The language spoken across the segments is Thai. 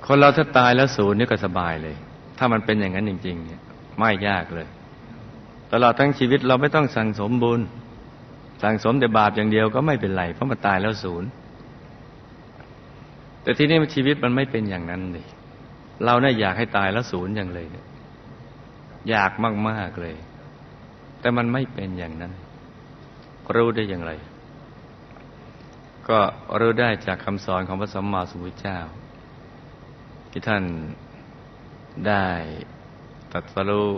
คนเราถ้าตายแล้วศูนย์นี่ก็สบายเลยถ้ามันเป็นอย่างนั้นจริงๆเนี่ยไม่ยากเลยตลอดทั้งชีวิตเราไม่ต้องสั่งสมบุญสั่งสมแต่บาปอย่างเดียวก็ไม่เป็นไรเพราะมันตายแล้วศูนย์แต่ที่นี่ชีวิตมันไม่เป็นอย่างนั้นเลยเราเนี่ยอยากให้ตายแล้วศูนย์อย่างเลยเนี่ยอยากมากๆเลยแต่มันไม่เป็นอย่างนั้นรู้ได้อย่างไรก็รู้ได้จากคำสอนของพระสัมมาสัมพุทธเจ้าที่ท่านได้ตรัสรู้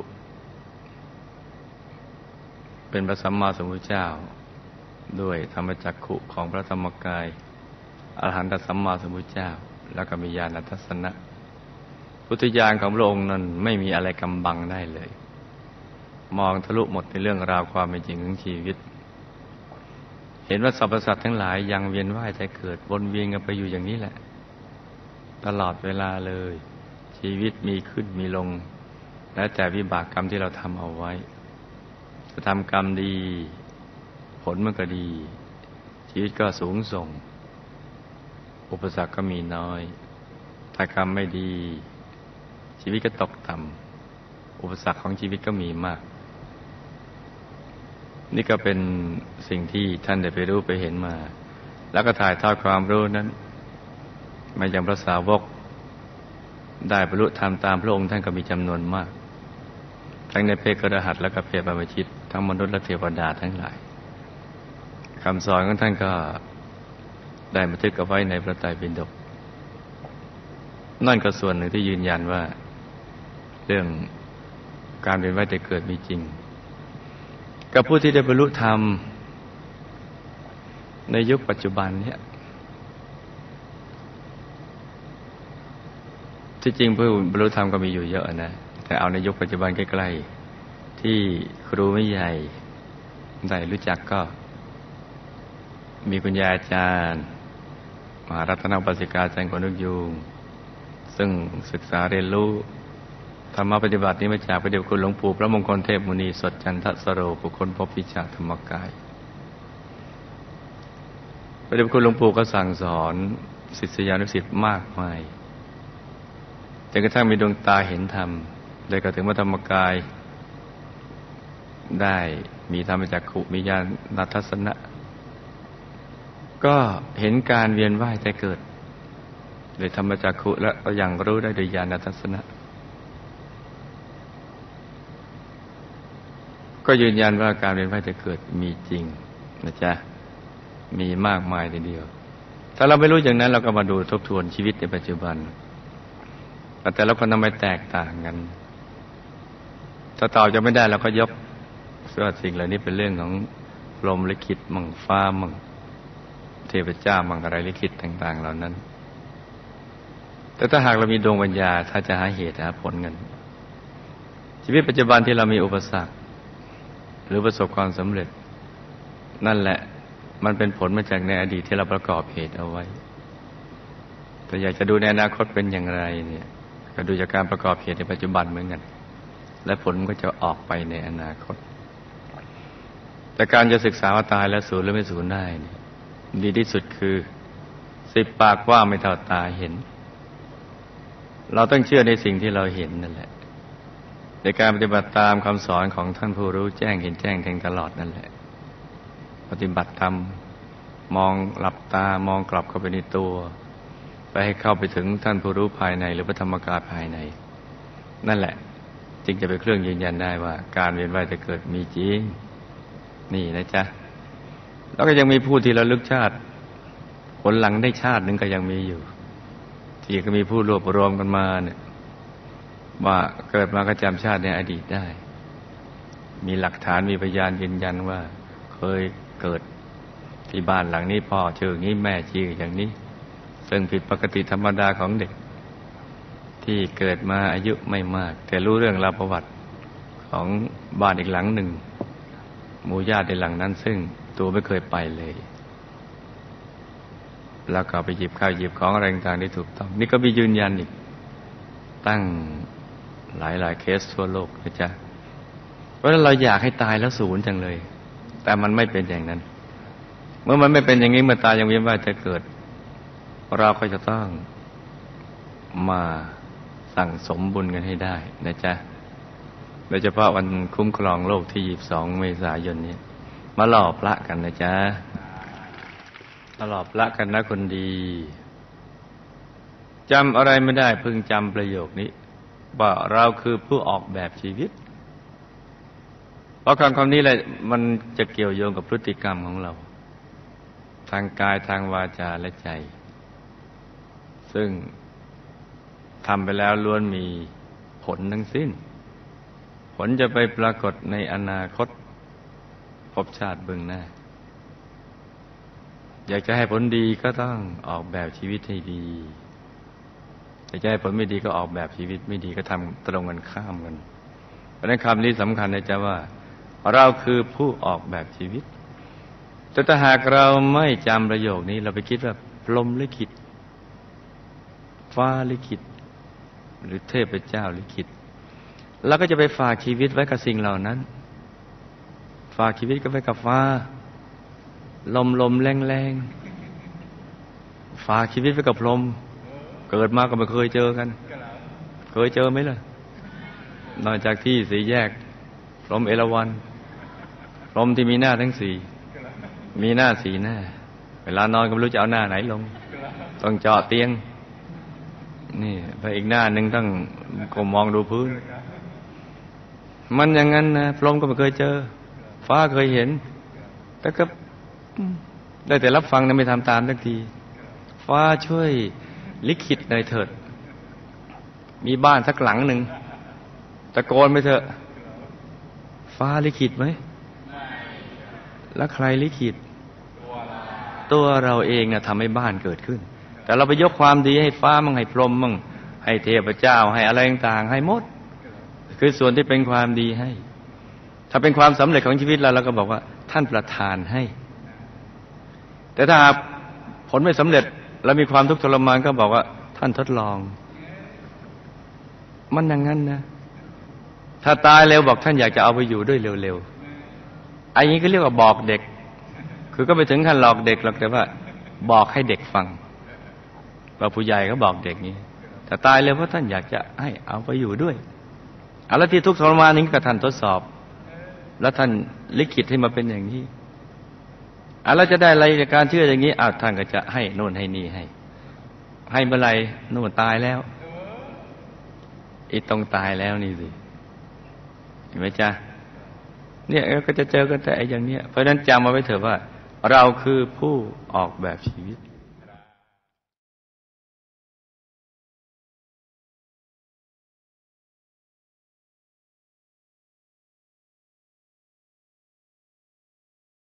เป็นพระสัมมาสัมพุทธเจ้าด้วยธรรมจักขุของพระธรรมกายอรหันตสัมมาสัมพุทธเจ้าแล้วก็มีญาณทัศนะพุทธญาณของพระองค์นั้นไม่มีอะไรกำบังได้เลยมองทะลุหมดในเรื่องราวความเป็นจริงของชีวิตเห็นว่าสรรพสัตว์ทั้งหลายยังเวียนว่ายแต่เกิดวนเวียนกันไปอยู่อย่างนี้แหละตลอดเวลาเลยชีวิตมีขึ้นมีลงแล้วแต่วิบากกรรมที่เราทำเอาไว้จะทำกรรมดีผลมันก็ดีชีวิตก็สูงส่งอุปสรรคก็มีน้อยถ้ากรรมไม่ดีชีวิตก็ตกต่ำอุปสรรคของชีวิตก็มีมากนี่ก็เป็นสิ่งที่ท่านได้ไปรู้ไปเห็นมาแล้วก็ถ่ายทอดความรู้นั้นมายังพระสาวกได้บรรลุธรรมตามพระองค์ท่านก็มีจำนวนมากทั้งในเพศกระหัตและก็เพศบรรพชิตทั้งมนุษย์และเทวดาทั้งหลายคำสอนของท่านก็ได้บันทึกเอาไว้ในพระไตรปิฎกนั่นก็ส่วนหนึ่งที่ยืนยันว่าเรื่องการเวียนว่ายตายเกิดมีจริงกับผู้ที่ได้บรรลุธรรมในยุคปัจจุบันเนี่ยที่จริงผู้บรรลุธรรมก็มีอยู่เยอะนะแต่เอาในยุคปัจจุบันใกล้ๆที่ครูไม่ใหญ่ได้รู้จักก็มีคุณยายอาจารย์มหารัตนอุบาสิกาอาจารย์กนกยูงซึ่งศึกษาเรียนรู้ธรรมปฏิบัตินี้มาจากพระเดชคุณหลวงปู่พระมงคลเทพมุนีสดจันทสโรผู้ค้นพบวิชาธรรมกายพระเดชคุณหลวงปู่ก็สั่งสอนศิษยานุศิษย์มากมายจนกระทั่งมีดวงตาเห็นธรรมได้กระถึงพระธรรมกายได้มีธรรมจักขุมีญาณทัศนะก็เห็นการเวียนว่ายแต่เกิดโดยธรรมจักขุและก็ยังรู้ได้โดยญาณทัศนะก็ยืนยันว่าการเวียนว่ายแต่เกิดมีจริงนะจ๊ะมีมากมายทีเดียวถ้าเราไม่รู้อย่างนั้นเราก็มาดูทบทวนชีวิตในปัจจุบันแต่ละคนทำไมแตกต่างกันถ้าตอบจะไม่ได้เราก็ยกว่าสิ่งเหล่านี้เป็นเรื่องของลมลิขิตมั่งฟ้ามั่งเทพเจ้ามั่งอะไรลิขิตต่างๆเหล่านั้นแต่ถ้าหากเรามีดวงปัญญาถ้าจะหาเหตุหาผลกันชีวิตปัจจุบันที่เรามีอุปสรรคหรือประสบความสำเร็จนั่นแหละมันเป็นผลมาจากในอดีตที่เราประกอบเหตุเอาไว้แต่อยากจะดูในอนาคตเป็นอย่างไรเนี่ยก็ดูจากการประกอบเหตุในปัจจุบันเหมือนกันและผลมันก็จะออกไปในอนาคตแต่การจะศึกษาว่าตายแล้วสูญหรือไม่สูญได้เนี่ยดีที่สุดคือ10 ปากว่าไม่เท่าตาเห็นเราต้องเชื่อในสิ่งที่เราเห็นนั่นแหละในการปฏิบัติตามคำสอนของท่านผู้รู้แจ้งเห็นแจ้งแทงตลอดนั่นแหละปฏิบัติธรรมมองหลับตามองกลับเข้าไปในตัวไปให้เข้าไปถึงท่านผู้รู้ภายในหรือพระธรรมกายภายในนั่นแหละจึงจะเป็นเครื่องยืนยันได้ว่าการเวียนว่ายแต่เกิดมีจริงนี่นะจ๊ะแล้วก็ยังมีผู้ที่ระลึกชาติผลหลังได้ชาติหนึ่งก็ยังมีอยู่ที่ก็มีผู้รวบรวมกันมาเนี่ยว่าเกิดมาก็จำชาติในอดีตได้มีหลักฐานมีพยานยืนยันว่าเคยเกิดที่บ้านหลังนี้พ่อชื่อนี้แม่ชื่ออย่างนี้ซึ่งผิดปกติธรรมดาของเด็กที่เกิดมาอายุไม่มากแต่รู้เรื่องราวประวัติของบ้านอีกหลังหนึ่งหมู่ญาติในหลังนั้นซึ่งตัวไม่เคยไปเลยแล้วก็ไปหยิบข้าวหยิบของอะไรต่างๆได้ถูกต้องนี่ก็มียืนยันอีกตั้งหลายๆเคสทั่วโลกนะจ๊ะเพราะฉะนั้นเราอยากให้ตายแล้วศูนย์จังเลยแต่มันไม่เป็นอย่างนั้นเมื่อมันไม่เป็นอย่างนี้เมื่อตายยังเวียนว่ายจะเกิดเราก็จะต้องมาสั่งสมบุญกันให้ได้นะจ๊ะโดยเฉพาะวันคุ้มครองโลกที่22 เมษายนนี้มาหล่อพระกันนะจ๊ะมาหล่อพระกันนะคนดีจำอะไรไม่ได้พึงจำประโยคนี้ว่าเราคือผู้ออกแบบชีวิตเพราะคำนี้แหละมันจะเกี่ยวโยงกับพฤติกรรมของเราทางกายทางวาจาและใจซึ่งทำไปแล้วล้วนมีผลทั้งสิ้นผลจะไปปรากฏในอนาคตภพชาติเบื้องหน้าอยากจะให้ผลดีก็ต้องออกแบบชีวิตให้ดีอยากจะให้ผลไม่ดีก็ออกแบบชีวิตไม่ดีก็ทำตรงกันข้ามกันเพราะฉะนั้นคำนี้สำคัญนะจ๊ะว่าเราคือผู้ออกแบบชีวิตแต่ถ้าหากเราไม่จำประโยคนี้เราไปคิดว่าพรหมลิขิตฟ้าลิขิตหรือเทพเจ้าลิขิตเราก็จะไปฝากชีวิตไว้กับสิ่งเหล่านั้นฝากชีวิตก็ไว้กับฟ้าลมแรงฝากชีวิตไว้กับพรหมเกิดมาก็ไม่เคยเจอกันเคยเจอไหมล่ะนอกจากที่สี่แยกพรหมเอราวัณพรหมที่มีหน้าทั้งสี่มีหน้าสี่หน้าเวลานอนก็ไม่รู้จะเอาหน้าไหนลงต้องเจาะเตียงนี่ไปอีกหน้าหนึ่งต้องก้มมองดูพื้นมันอย่างนั้นนะพรหมก็ไม่เคยเจอฟ้าเคยเห็นแต่ก็ได้แต่รับฟังนะไม่ทำตามสักทีฟ้าช่วยลิขิตหน่อยเถิดมีบ้านสักหลังหนึ่งตะโกนไปเถอะฟ้าลิขิตไหมแล้วใครลิขิตตัวเราเองนะทำให้บ้านเกิดขึ้นแต่เราไปยกความดีให้ฟ้ามั่งให้พรหมมั่งให้เทพเจ้าให้อะไรต่างๆให้หมดคือส่วนที่เป็นความดีให้ถ้าเป็นความสำเร็จของชีวิตเราก็บอกว่าท่านประทานให้แต่ถ้าผลไม่สำเร็จแล้วมีความทุกข์ทรมานก็บอกว่าท่านทดลองมันอย่างนั้นนะถ้าตายเร็วบอกท่านอยากจะเอาไปอยู่ด้วยเร็วๆอันนี้ก็เรียกว่าบอกเด็กคือก็ไปถึงขั้นหลอกเด็กหรอกแต่ว่าบอกให้เด็กฟังว่าผู้ใหญ่ก็บอกเด็กนี้แต่ตายเร็วเพราะท่านอยากจะให้เอาไปอยู่ด้วยแล้วที่ทุกข์ทรมานนี้ก็ท่านทดสอบแล้วท่านลิขิตให้มาเป็นอย่างนี้แล้วจะได้อะไรจากการเชื่ออย่างนี้ท่านก็จะให้โน่นให้นี่ให้เมื่อไรโน่นตายแล้วต้องตายแล้วนี่สิเห็นไหมจ๊ะเนี่ยก็จะเจอกันแต่อย่างเนี้ยเพราะฉะนั้นจำมาไว้เถอะว่าเราคือผู้ออกแบบชีวิต